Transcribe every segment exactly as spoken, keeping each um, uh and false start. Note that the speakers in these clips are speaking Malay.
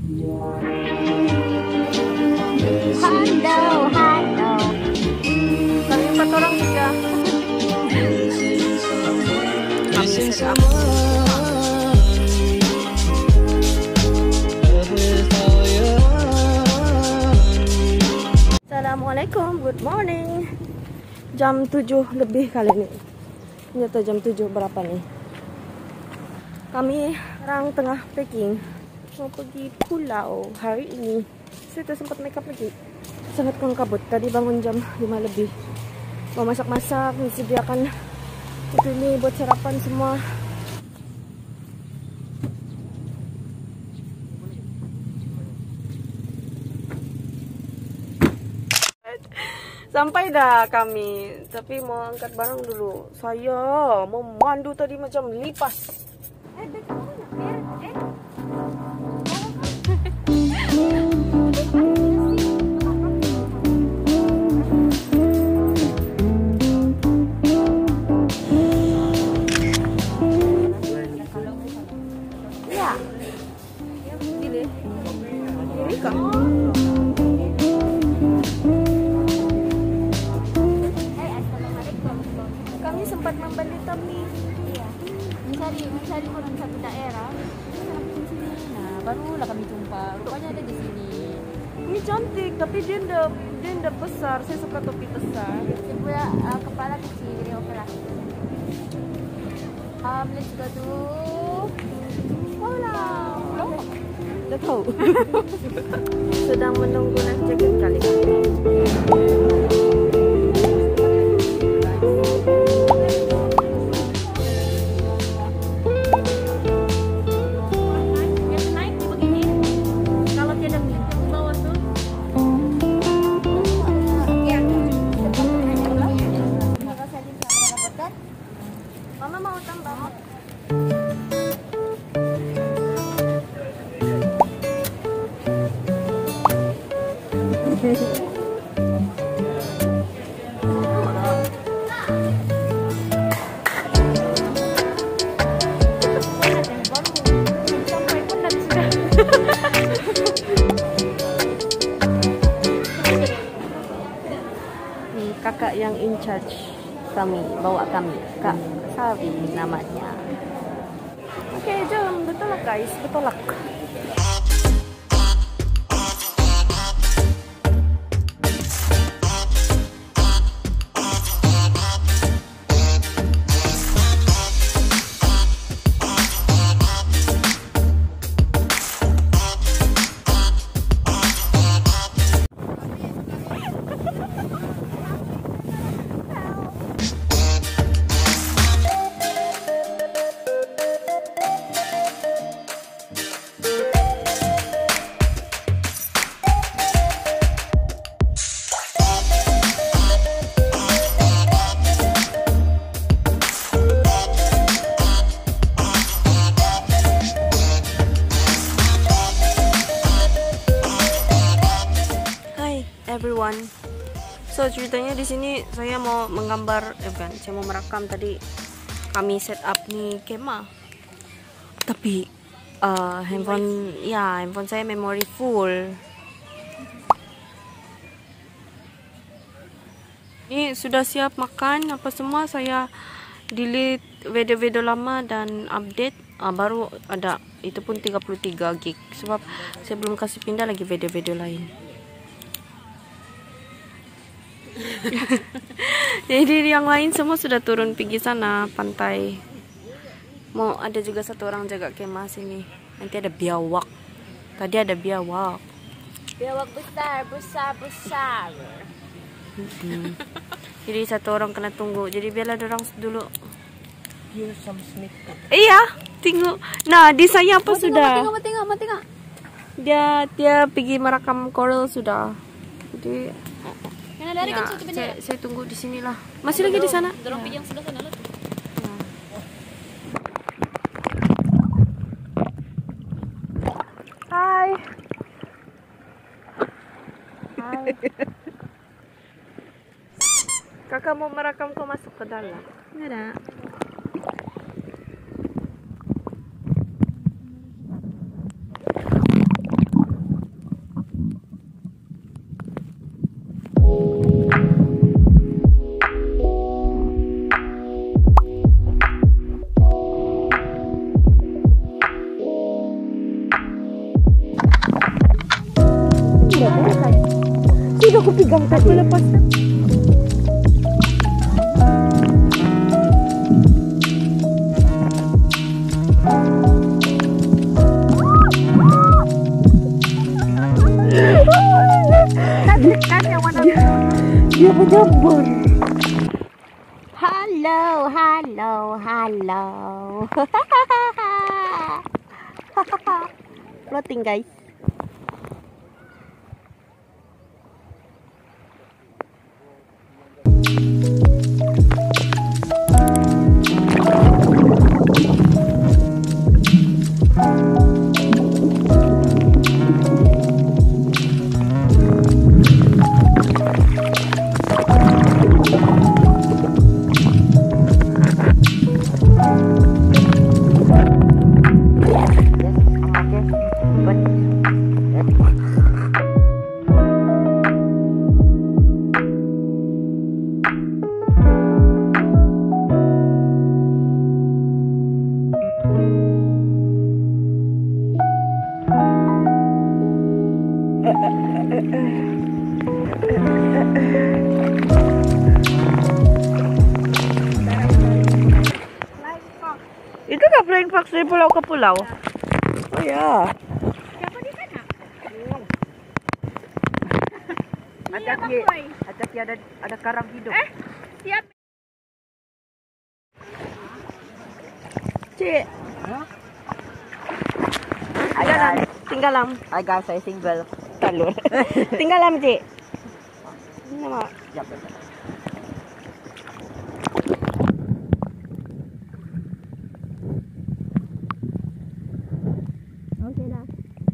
Halo, halo. Kami empat orang saja. Kami sedap. Assalamualaikum, good morning. Jam tujuh lebih kali ini. Ini tuh jam tujuh berapa nih? Kami orang tengah packing. Mau pergi pulau hari ini. Saya tak sempat make up lagi. Sangat kurang kabut. Tadi bangun jam lima lebih. Mau masak-masak, disediakan itu ini buat sarapan semua. Sampai dah kami. Tapi mau angkat barang dulu. Saya mau mandu tadi macam lipas. Eh, beg kamu nak biar, eh? Ya. Gini. Ini kah? Kami sempat membeli tapi Iya. Mencari, mencari orang satu daerah. Nah, barulah kami jumpa. Rupanya ada di sini. ini cantik tapi dia ndak dia ndak besar. Saya suka topi besar. Saya punya uh, kepala kecil, jadi okelah. Um, let's go to pulau. Dah tahu. Sedang menunggu life jacket kali ini. Mama mau tambah. Kakak yang in charge kami, bawa kami, Kak Savi namanya. Oke, okay, jom, betulak guys, betulak. Everyone. So ceritanya di sini saya mau menggambar, eh bukan, saya mau merekam tadi kami set up nih kemah. Tapi uh, handphone, ya handphone saya memori full. Ini sudah siap makan apa semua, saya delete video-video lama dan update. Uh, baru ada, itu pun tiga puluh tiga gig sebab saya belum kasih pindah lagi video-video lain. Jadi yang lain semua sudah turun pergi sana pantai. Mau ada juga satu orang jaga kemah sini. Nanti ada biawak. Tadi ada biawak. Biawak besar, besar, besar. Hmm. Jadi satu orang kena tunggu. Jadi biarlah orang dulu. Iya, tengok. Nah, di saya apa mau sudah? Tengok, tengok, tengok, tengok. Dia dia pergi merekam coral sudah. Jadi Dari ya, saya, saya tunggu di sinilah. Masih lagi di sana. Dorong pergi yang sebelah sana lah. Hai. Hai. Kakak mau merekam kau masuk ke dalam. Enggak ada. Sudah aku pegang tadi. Aku lepas. Kan yang warna dia menyambar. Halo, halo, halo. Floating guys. Itu kah flying fox dari pulau ke pulau? Oh ya. Siapa di sana? Hati-hati, hati-hati ada ada karang hidup. Eh, siap. Cik. Tinggalam, tinggalam. Hi guys, saya single. Talur. Tinggalam, Cik. Nama. Yap. Okey dah.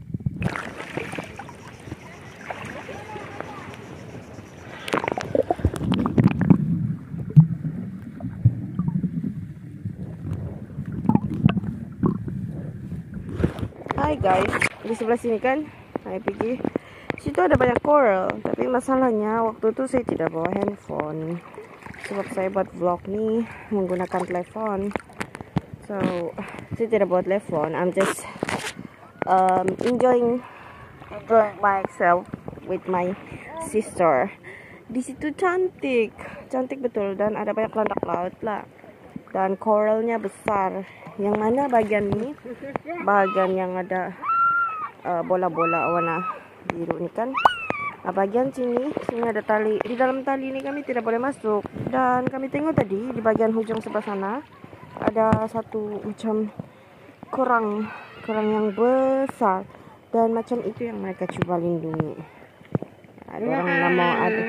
Hai guys, di sebelah sini kan saya pergi. Situ ada banyak coral, tapi masalahnya waktu itu saya tidak bawa handphone. Sebab saya buat vlog nih menggunakan telepon. So, saya tidak bawa telepon. I'm just um, enjoying enjoying myself with my sister. Di situ cantik, cantik betul, dan ada banyak landak laut lah. Dan coralnya besar. Yang mana bagian ini? Bagian yang ada uh, bola-bola warna biru ni kan. Nah, bagian sini, sini ada tali. Di dalam tali ini kami tidak boleh masuk. Dan kami tengok tadi di bagian hujung sebelah sana ada satu macam kerang, kerang yang besar. Dan macam itu yang mereka cuba lindungi. Ada orang nama ada.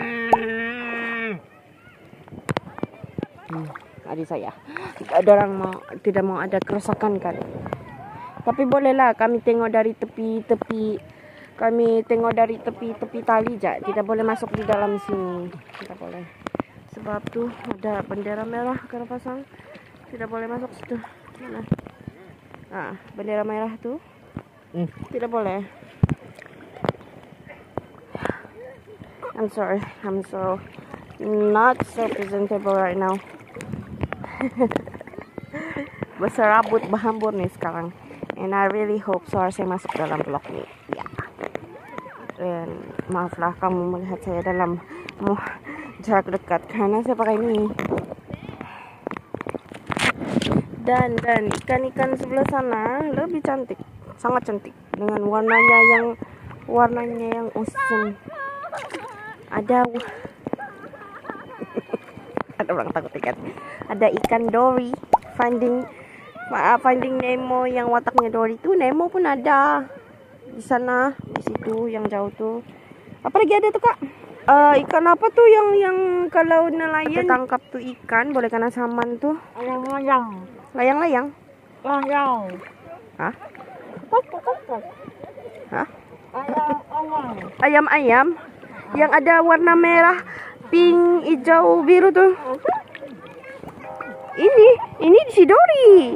Hmm. Adik saya, ada orang mau tidak mau ada kerusakan kan, tapi bolehlah kami tengok dari tepi-tepi, kami tengok dari tepi-tepi tali je, tidak boleh masuk di dalam sini, tidak boleh, sebab tu ada bendera merah kena pasang, tidak boleh masuk situ. Mana? Ah, bendera merah tu hmm. tidak boleh. I'm sorry, I'm so not so presentable right now. Berserabut berhambur nih sekarang, and I really hope suara saya masuk dalam vlog nih ya. Dan maaflah kamu melihat saya dalam uh, jarak dekat karena saya pakai ini. Dan dan ikan-ikan sebelah sana lebih cantik, sangat cantik, dengan warnanya yang warnanya yang awesome. Ada ada orang takut ikan. Ada ikan Dory, Finding uh, Finding Nemo yang wataknya Dory tu. Nemo pun ada di sana, di situ yang jauh tu. Apa lagi ada tu kak? Uh, ikan apa tu yang yang kalau nelayan tangkap tu ikan boleh kena saman tu? Layang-layang. Layang-layang? Layang. Hah? Kok-kok-kok. Hah? Ayam-ayam. Ayam-ayam yang ada warna merah, pink, hijau, biru tu. Ini, ini si Dory.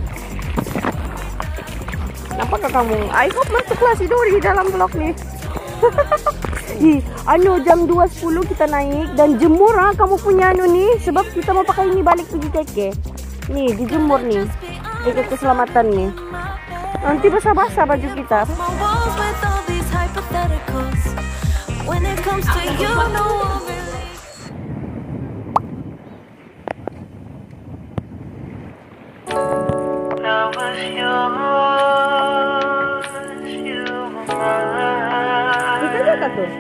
Nampakah kamu? I hope masuklah si Dory dalam vlog nih. Hi, ano, jam dua sepuluh kita naik dan jemur ha, kamu punya anu nih. Sebab kita mau pakai ini balik pergi keke. Nih, dijemur nih. Jaga keselamatan nih. Nanti basah-basah baju kita. Kita jaga tuh.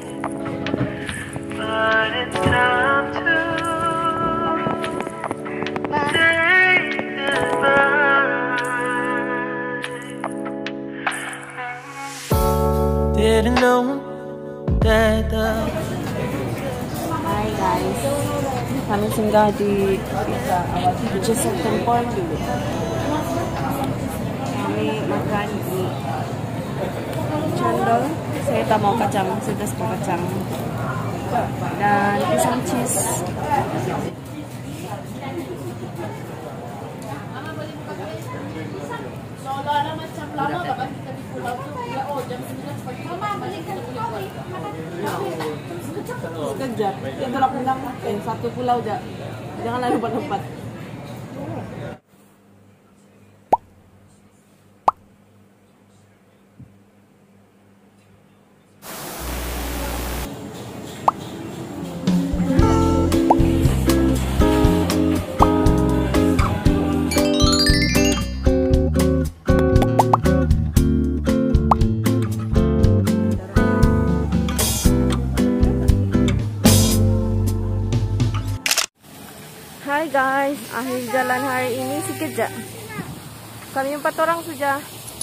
Didn't know that the Hai guys, kami singgah di Joseph Temple dulu. Kami makan di cendol. Saya tak mau kacang, saya tak suka kacang. Dan pisang cheese. Sekejap. Itu lah bilang eh satu pulau aja. Janganlah lompat-lompat. Hai guys, akhir jalan hari ini sekejap. Kami empat orang sudah.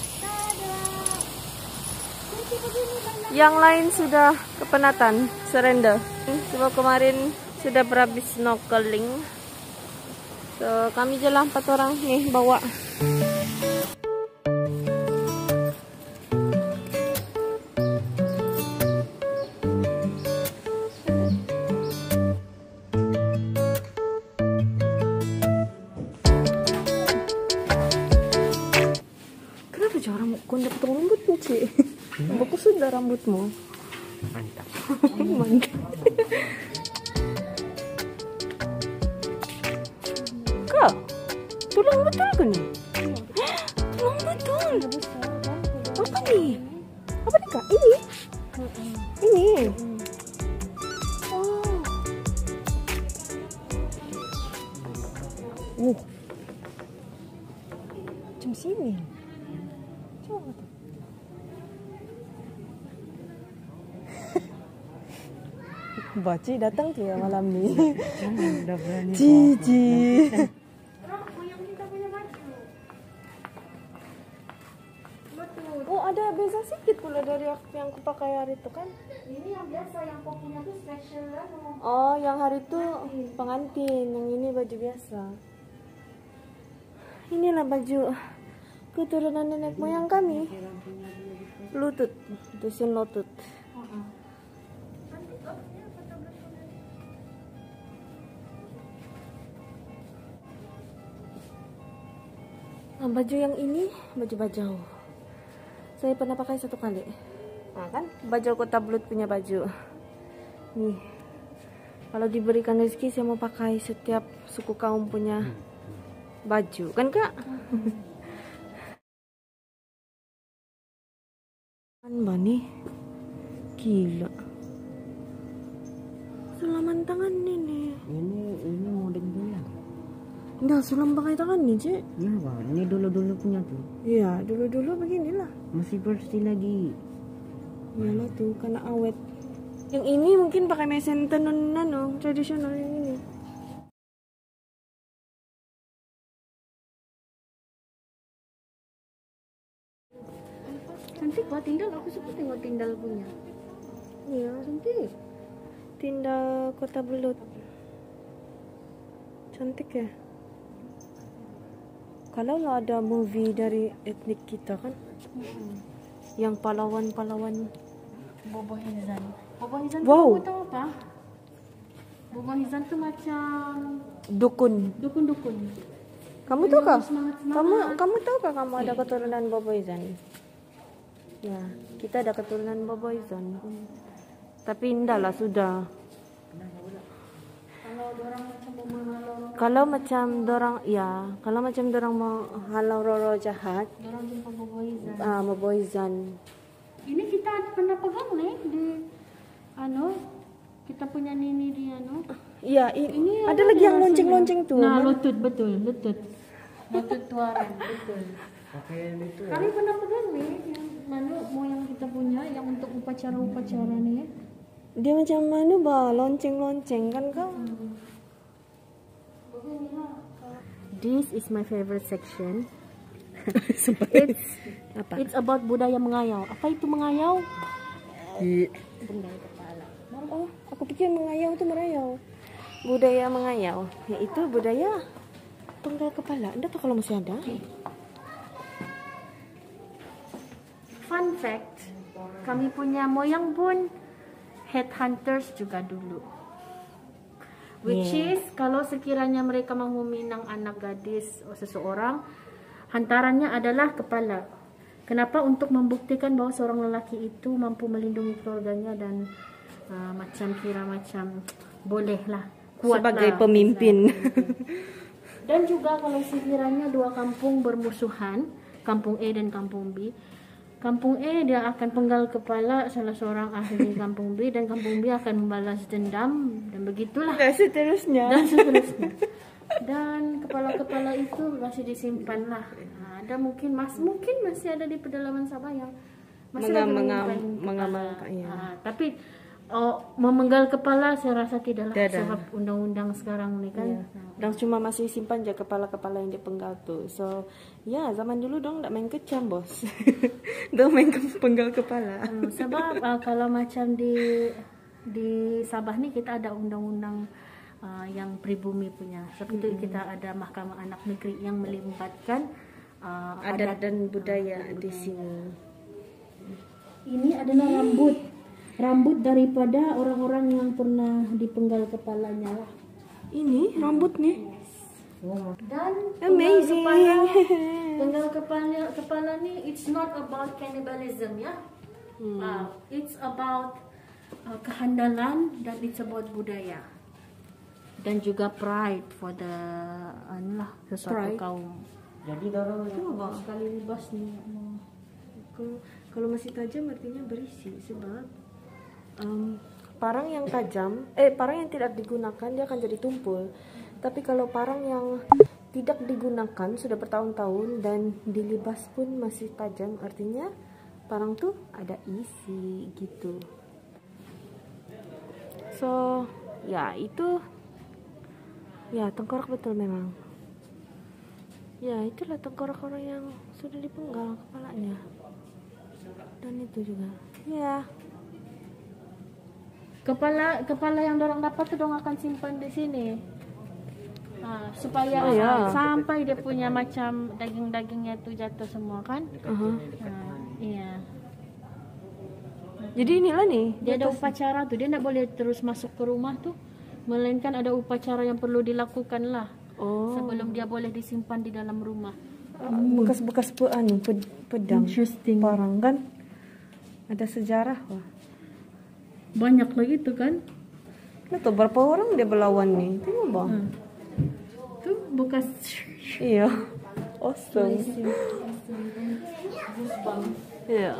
Yang lain sudah kepenatan, surrender. Sebab kemarin sudah berhabis snorkeling. So, kami jalan empat orang nih bawa. Kau dapat potong rambutmu, Cik. Bagus sudah rambutmu. Mantap. Mantap. Kak, tulang betul ke nih? Tulang betul. Apa nih? Apa nih, Kak? Ini? Ini? Oh. Uh. Macam sini. Baci datang tuh ya malam nih. Udah berani. Cici. Oh, ada beza sedikit pula dari yang aku pakai hari itu kan? Ini yang biasa, yang kau punya tuh special lah. Oh, yang hari itu pengantin, yang ini baju biasa. Inilah baju keturunan nenek moyang kami. Lutut, dusun lutut. Nah, baju yang ini baju bajau. Saya pernah pakai satu kali. Nah, kan bajau Kota Blut punya baju. Nih, kalau diberikan rezeki saya mau pakai setiap suku kaum punya baju, kan Kak? Kan Bani, gila. Sulaman tangan ini. Ini ini model dulu. Enggak, sulam pakai tangan nih, Cik. Nah, Bang, ini dulu-dulu punya tuh. Iya, dulu-dulu beginilah. Masih bersih lagi. Iyalah tuh, karena awet. Yang ini mungkin pakai mesin tenun nano, tradisional yang ini. Cantik banget Tindal, aku suka tengok Tindal punya. Iya, Cantik. Tindal Kota Belut. Cantik ya. Kalau lah ada movie dari etnik kita kan, Mm-hmm. yang pahlawan-pahlawan. Bobo Hizan. Bobo Hizan Wow. tuh kamu tahu apa? Bobo Hizan tuh macam Dukun. dukun-dukun. Kamu tahu kah? Semangat-semangat. Kamu kamu tahu kah kamu ada keturunan Bobo Izan? Ya, kita ada keturunan Boboizon. Tapi indah lah sudah. Kalau macam dorang, ya, kalau macam dorang mau halau Roro jahat, Dorang jumpa Boboizon. ah Boboizon. Ini kita pernah pegang nih di ano kita punya nini di ano. Iya, i- Ini ada lagi yang lonceng-lonceng tuh. Nah, Mana? lutut betul, lutut. Lutut tuaran betul. Kami pernah pegang nih yang mana moyang kita punya yang untuk upacara-upacara nih. Dia macam mana bah, lonceng-lonceng kan kau? This is my favorite section. It's apa? It's about budaya mengayau. Apa itu mengayau? Bendera kepala. Oh, aku pikir mengayau itu merayau. Budaya mengayau, yaitu budaya penggal kepala. Anda tahu kalau masih ada? Fun fact, kami punya moyang pun headhunters juga dulu. Which Yeah. is kalau sekiranya mereka mau meminang anak gadis atau seseorang, hantarannya adalah kepala. Kenapa? Untuk membuktikan bahwa seorang lelaki itu mampu melindungi keluarganya dan uh, macam kira macam bolehlah kuat Sebagai lah, pemimpin. Dan juga kalau sekiranya dua kampung bermusuhan, kampung A dan kampung B, kampung A dia akan penggal kepala salah seorang ahli kampung B dan kampung B akan membalas dendam dan begitulah Dan seterusnya. dan seterusnya. Dan kepala-kepala itu masih disimpan lah. Nah, ada mungkin mas mungkin masih ada di pedalaman Sabah yang masih Mengam- lagi mengam- menyimpan mengamalkan, kepala. ya. Ah, tapi oh, memenggal kepala saya rasa tidaklah Tidak ada. sebab undang-undang sekarang nih kan. Ya. Dan cuma masih simpan je kepala-kepala yang dipenggal tuh. So, ya zaman dulu dong tak main kecam bos. Dong main ke- penggal kepala. Hmm, sebab uh, kalau macam di di Sabah nih kita ada undang-undang uh, yang pribumi punya. Seperti itu kita ada Mahkamah Anak Negeri yang melibatkan uh, Adat dan budaya di sini. Ini adalah rambut. Rambut daripada orang-orang yang pernah dipenggal kepalanya lah. Ini rambut nih. Dan Amazing. penggal kepala, penggal kepala kepala ni it's not about cannibalism ya. Hmm. Uh, it's about uh, kehandalan dan it's about budaya. Dan juga pride for the anu lah sesuatu Pride. kaum. Jadi dorong Coba sekali libas ni. uh, Kalau kalau masih tajam artinya berisi sebab um, parang yang tajam, eh parang yang tidak digunakan dia akan jadi tumpul. Tapi kalau parang yang tidak digunakan sudah bertahun-tahun dan dilibas pun masih tajam, artinya parang tuh ada isi gitu. So, ya itu ya tengkorak betul memang. Ya, itulah tengkorak orang yang sudah dipenggal kepalanya. Dan itu juga. Ya. Kepala kepala yang dorang dapat tu dorang akan simpan di sini. Ah, supaya Oh, ya. ah, sampai dia punya macam daging-dagingnya tu jatuh semua kan. Uh-huh. Ah, iya. Jadi inilah nih. Dia ada upacara tu, dia tidak boleh terus masuk ke rumah tu. Melainkan ada upacara yang perlu dilakukan lah. Oh, Sebelum dia boleh disimpan di dalam rumah. bekas-bekas pe, anu, ped- pedang. Interesting. Parang kan. Ada sejarah wah. Banyak lagi tu kan. Nah, tuh berapa orang dia berlawan nih? Tengok bang. Hmm. Tu bekas Iya. Awesome. Iya.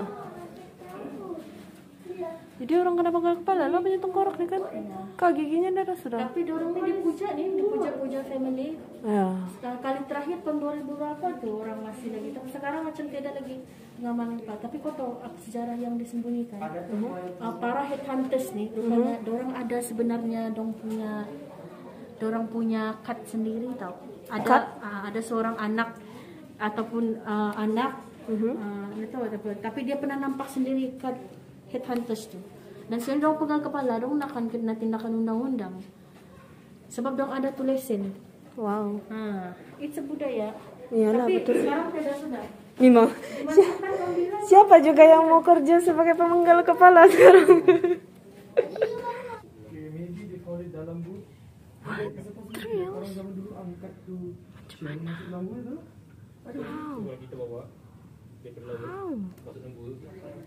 Jadi orang kena penggal kepala lah punya tengkorak nih kan. Kak giginya darah sudah. Tapi dorang ni dipuja ni, dipuja-puja family. Ya. Nah, kali terakhir tahun dua ribu berapa tuh orang masih lagi. Tapi sekarang macam tiada lagi ngamalin pak. Tapi kau tahu apa sejarah yang disembunyikan? Uh, para headhunters nih, rupanya dorang ada sebenarnya dong punya, dorang punya cut sendiri tau. Ada Cut? uh, ada seorang anak ataupun uh, anak, Mhm. uh, nggak tahu apa. Tapi dia pernah nampak sendiri cut headhunters tuh. Dan sekarang dorang pegang kepala, dorang akan kena tindakan undang-undang. Sebab dorang ada tulisin. Wow. Ha, it's a budaya. Iyalah, Tapi betul. sekarang tidak sudah. Memang. Dimasukkan orang bilang Siapa juga yang mau kerja sebagai pemenggal kepala sekarang? Maybe they call it dalam boot. Orang zaman dulu angkat tu shell masuk lambu tu. Wow. Kita bawa. Dia perlu Wow. masuk lambu.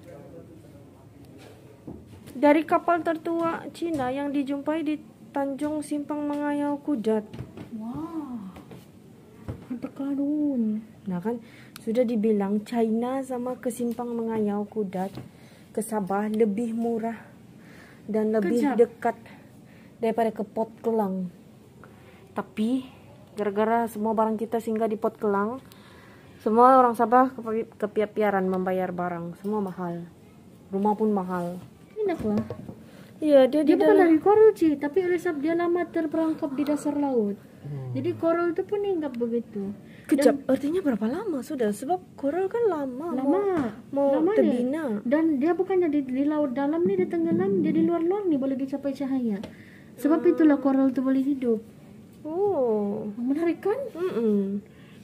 Dari kapal tertua Cina yang dijumpai di Tanjung Simpang Mengayau Kudat. Wah. Ada karun. Nah kan sudah dibilang China sama ke Simpang Mengayau Kudat ke Sabah lebih murah dan lebih Kejap. dekat daripada ke Pot Kelang. Tapi gara-gara semua barang kita singgah di Pot Kelang, semua orang Sabah kepi- kepiaran membayar barang, semua mahal. Rumah pun mahal. Enak lah. Iya, dia, Dia di bukan dalam. dari koral sih, tapi oleh sebab dia lama terperangkap di dasar laut. Jadi koral itu pun hinggap begitu. Kejap, artinya berapa lama sudah? Sebab koral kan lama. Lama, mau, mau lama terbina. nih. Dan dia bukannya di, di laut dalam nih, dia tenggelam, dia di luar-luar nih boleh dicapai cahaya. Sebab itulah koral itu boleh hidup. Oh, Menarik kan? mm-mm.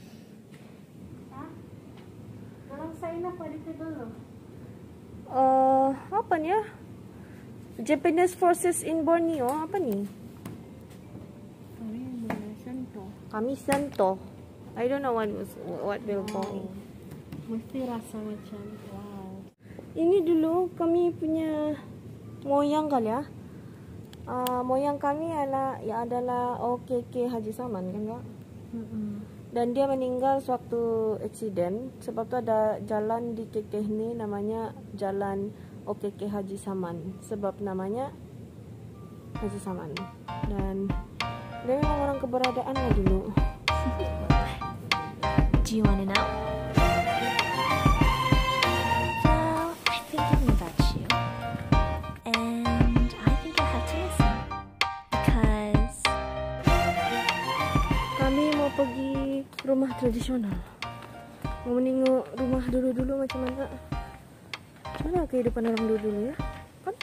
Orang China apa itu dulu? Eh, apa nih ya? Japanese forces in Borneo, apa nih? Kami Santo. I don't know what was what will going. Mesti rasa macam wow. Ini dulu kami punya moyang kali ya. Uh, moyang kami adalah ya adalah O K K Haji Saman kan Kak? Dan dia meninggal sewaktu eksiden. Sebab tu ada jalan di K K ni namanya Jalan O K K Haji Saman. Sebab namanya Haji Saman. Dan dia memang orang keberadaan lah dulu. Do you want to know? Well, I've been thinking about you. And I think I have to listen. Because Kami mau pergi rumah tradisional. Mau menengok rumah dulu-dulu macam mana. Macam mana kehidupan orang dulu-dulu ya? Kan?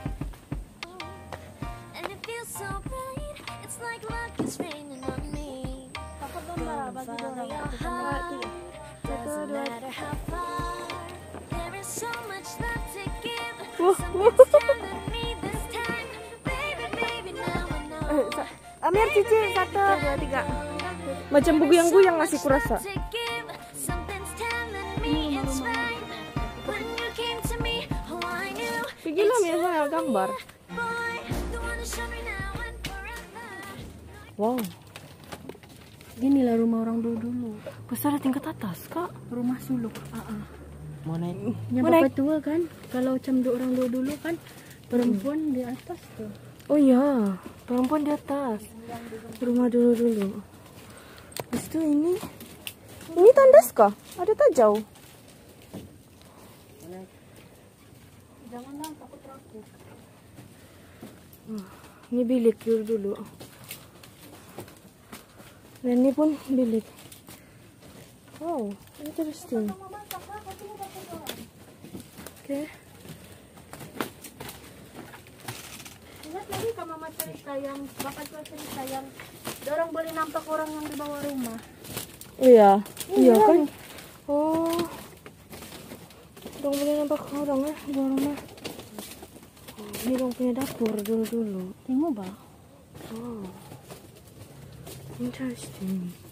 and it feels so right. It's like luck is raining on me. Follow your heart. Doesn't matter how far. There is so much love to give. Something's telling me this time. Baby, baby, now I know. Eh, sa- Amir cici satu dua tiga. Macam buku yang gue yang ngasih kurasa. Something's telling me it's right. When you came to me, oh I knew. Pergilah Mia saya gambar. Boy, the one to show me now and forever. Wow, Inilah rumah orang dulu-dulu. besar tingkat atas kak. Rumah suluk. Ah, ah. Mau naik? Yang Mau bapak naik? tua kan, kalau macam dua orang dulu-dulu kan, perempuan di atas tuh. Oh iya, perempuan di atas. Rumah dulu-dulu. Lepas tu ini, ini tandas kah? Ada tak jauh? Janganlah takut rakit. Ini bilik dulu-dulu. Dan ini pun bilik. Wow, interesting. Okay. Ingat lagi ke mama cerita yang, bapak tua cerita yang, orang boleh nampak orang yang di bawah rumah. Iya, iya kan? Oh, dong boleh nampak orang ya di bawah rumah. Oh, ini dong punya dapur dulu-dulu. Tengok bah. Oh, interesting.